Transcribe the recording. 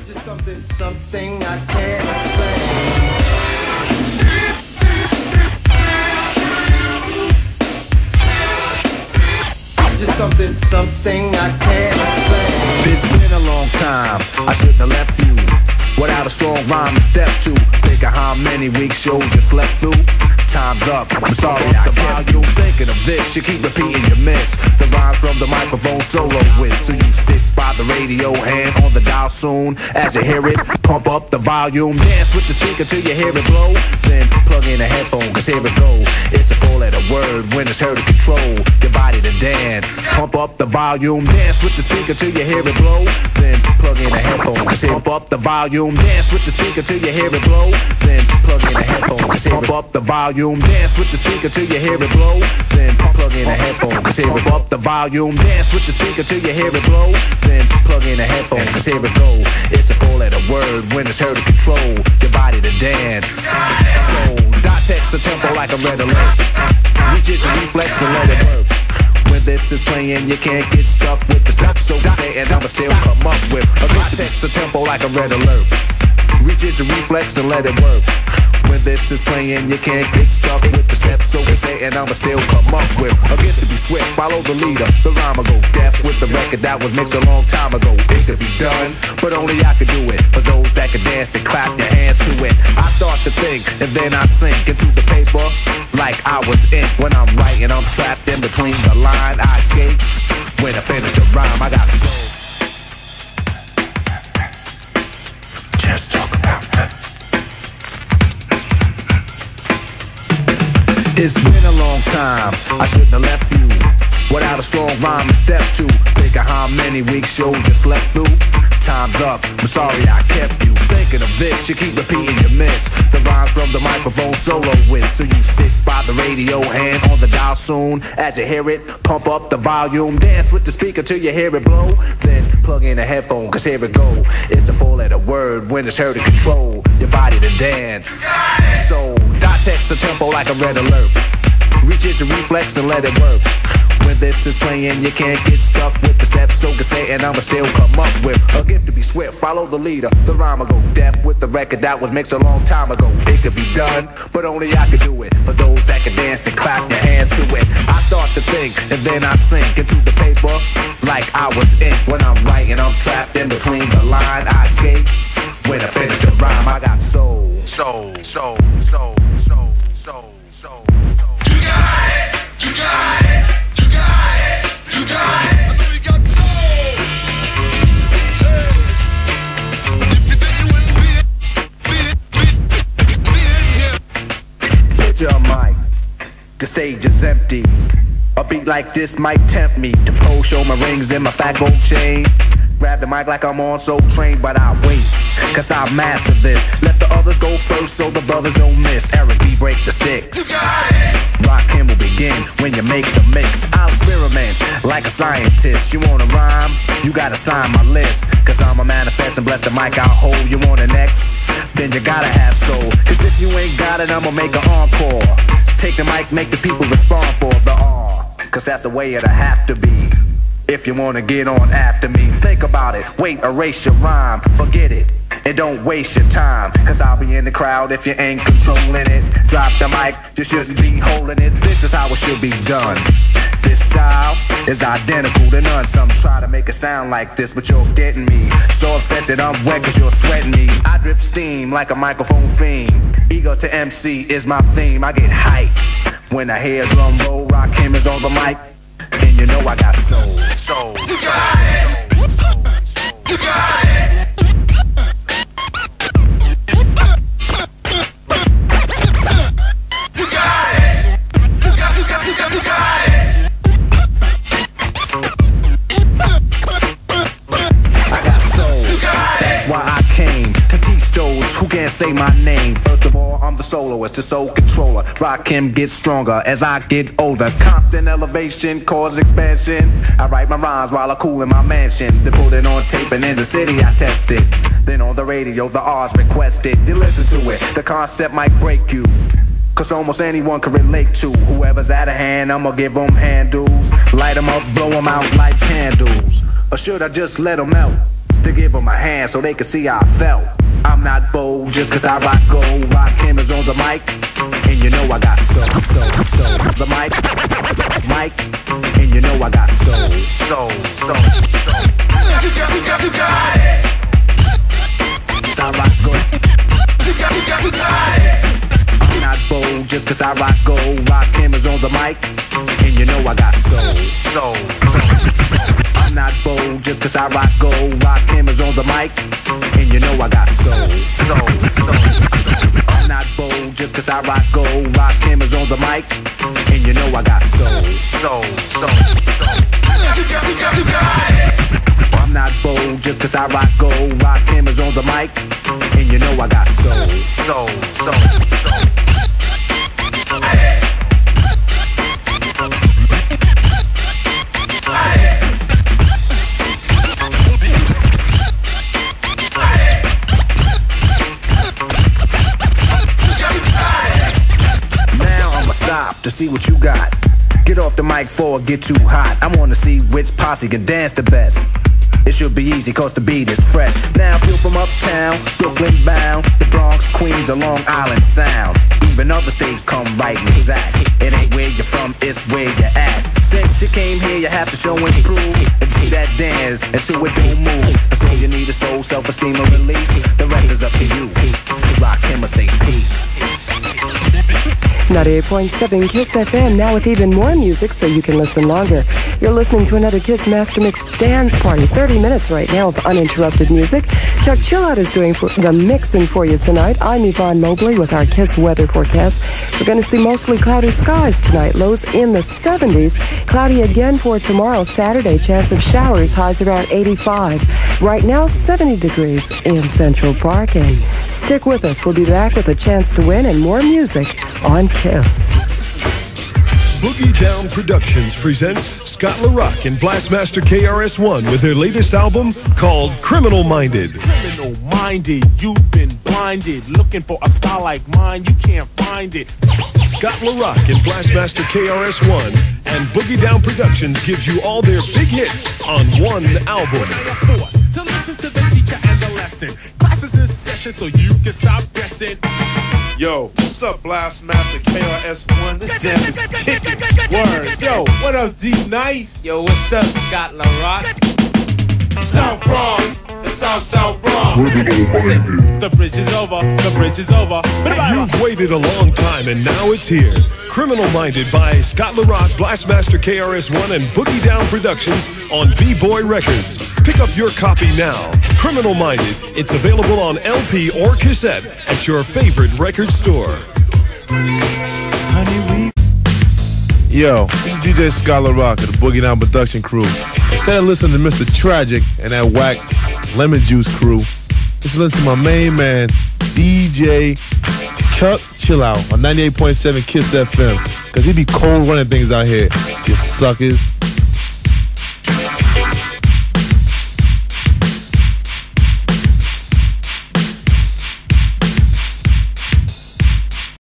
Just something I can't explain. Just something I can't explain. It's been a long time, I shouldn't have left you without a strong rhyme to step to. Think of how many weak shows you slept through. Time's up, I'm sorry I kept you thinking of this. You keep repeating you miss the rhymes from the microphone solo with. So you sit by the radio, hand on the dial soon. As you hear it, pump up the volume. Dance with the speaker till you hear it blow. Then plug in a headphone, cause here it go. It's a four-letter word when it's heard to control your body to dance. Pump up the volume, dance with the speaker till you hear it blow. Then plug in a headphone, cause here pump up the volume. Dance with the speaker till you hear it blow. Then plug in a headphone, cause here pump up the volume. Dance with the speaker till you hear it blow. Then plug in a headphone, cause here pump up the volume. Dance with the speaker till you hear it blow. Then plug in a headphone, cause here it go. It's a four-letter word when it's heard to control your body to dance. So, dot text a tempo like a red alert. Reach it and reflex and let it work. When this is playing, you can't get stuck with the steps. So say and I'ma still come up with a dot text a tempo like a red alert. Reach it and reflex and let it work. When this is playing, you can't get stuck with the steps. So say and I'ma still come up with a get to be swift, follow the leader. The rhyme will go deaf with the record that was mixed a long time ago. It could be done, but only I could do it. For those that can dance and clap your hands to it. I start to think and then I sink into the paper like I was ink. When I'm writing, I'm trapped in between the line. I escape when I finish the rhyme. I got soul. Just talk about that. It's been a long time, I shouldn't have left you without a strong rhyme to step to. Think of how many weak shows you slept through. Time's up, I'm sorry I kept you thinking of this. You keep repeating you miss the rhymes from the microphone solo with. So you sit by the radio, hand on the dial soon. As you hear it, pump up the volume. Dance with the speaker till you hear it blow. Then plug in a headphone, cause here it go. It's a four-letter word when it's heard to control your body to dance. So, dot text a tempo like a red alert. Reach it to reflex and let it work. When this is playing, you can't get stuck with the steps. So can say and I'ma still come up with a gift to be swift, follow the leader. The rhyme will go deaf with the record that was mixed a long time ago. It could be done, but only I could do it. For those that can dance and clap your hands to it. I start to think and then I sink into the paper like I was ink. When I'm writing, I'm trapped in between the line. I escape when I finish the rhyme. I got soul. Soul, soul, soul, soul, soul, soul. You got it, you got it. You got it. I know you got soul. Hey. If you think you wouldn't be in here. Put your mic. The stage is empty. A beat like this might tempt me to pose, show my rings and my fat gold chain. Grab the mic like I'm on Soul Train, but I wait, cause I master this. Let the others go first so the brothers don't miss. Eric B, break the sticks. You got it. Rakim will begin when you make the mix. I'll experiment like a scientist. You wanna rhyme? You gotta sign my list. Cause I'm a manifest and bless the mic I'll hold. You want an X? Then you gotta have soul. Cause if you ain't got it, I'ma make an encore. Take the mic, make the people respond for the R. Cause that's the way it'll have to be. If you wanna get on after me, think about it. Wait, erase your rhyme, forget it. And don't waste your time, cause I'll be in the crowd if you ain't controlling it. Drop the mic, you shouldn't be holding it. This is how it should be done. This style is identical to none. Some try to make it sound like this, but you're getting me. So upset that I'm wet cause you're sweating me. I drip steam like a microphone fiend. Ego to MC is my theme. I get hyped when I hear drum roll. Rakim is on the mic, and you know I got soul. Soul. You got it. You got it. You got it. You got it. I got soul. That's why I came to teach those who can't say my name. First of all, I'm the soloist, the soul controller. Rakim gets stronger as I get older. Constant elevation, cause expansion. I write my rhymes while I cool in my mansion. They put it on tape and in the city I test it. Then on the radio, the R's requested. You listen to it, the concept might break you. Cause almost anyone can relate to. Whoever's out of hand, I'ma give them handles. Light them up, blow them out like candles. Or should I just let them out? to give them a hand so they could see how I felt. I'm not bold just cause I rock gold. Rock cameras on the mic, and you know I got soul. The mic, and you know I got soul. You got it. I rock gold. You got it. I'm not bold just cause I rock gold. Rock cameras on the mic, and you know I got soul. I'm not bold just cause I rock gold. Rock cameras on the mic, and you know I got soul. I'm not bold just cause I rock gold. Rock cameras on the mic, and you know I got soul. You got it. I'm not bold just cause I rock gold. Rock cameras on the mic, and you know I got soul. To see what you got. Get off the mic before it get too hot. I wanna see which posse can dance the best. It should be easy cause the beat is fresh. Now feel from uptown, Brooklyn bound, the Bronx, Queens, or Long Island Sound. Even other states come right and exact. It ain't where you're from, it's where you're at. Since you came here, you have to show and prove and do that dance until it don't move. So you need a soul, self-esteem, or release. The rest is up to you. Rock him or say peace. 98.7 KISS FM, now with even more music so you can listen longer. You're listening to another KISS Master Mix dance party. 30 minutes right now of uninterrupted music. Chuck Chillout is doing the mixing for you tonight. I'm Yvonne Mobley with our KISS weather forecast. We're going to see mostly cloudy skies tonight. Lows in the 70s. Cloudy again for tomorrow, Saturday. Chance of showers, highs around 85. Right now, 70 degrees in Central Park. And stick with us. We'll be back with a chance to win and more music on KISS. Boogie Down Productions presents Scott LaRock and Blastmaster KRS-One with their latest album called Criminal Minded. Criminal minded, you've been blinded. Looking for a style like mine, you can't find it. Scott LaRock and Blastmaster KRS-One and Boogie Down Productions gives you all their big hits on one album. To listen to the teacher and the lesson. Classes in session so you can stop guessing. Yo, what's up, Blastmaster KRS-One? This jam is kicking. Word. Yo, what up, D-Nice? Yo, what's up, Scott LaRock? South Bronx, the South Bronx. The bridge is over, the bridge is over. You've waited a long time and now it's here. Criminal Minded by Scott LaRock, Blastmaster KRS-One, and Boogie Down Productions on B-Boy Records. Pick up your copy now. Criminal Minded. It's available on LP or cassette at your favorite record store. Yo, this is DJ Scott LaRock of the Boogie Down Production crew. Instead of listening to Mr. Tragic and that whack Lemon Juice crew, just listen to my main man, DJ Chuck Chillout on 98.7 KISS FM. Cause he be cold running things out here, you suckers.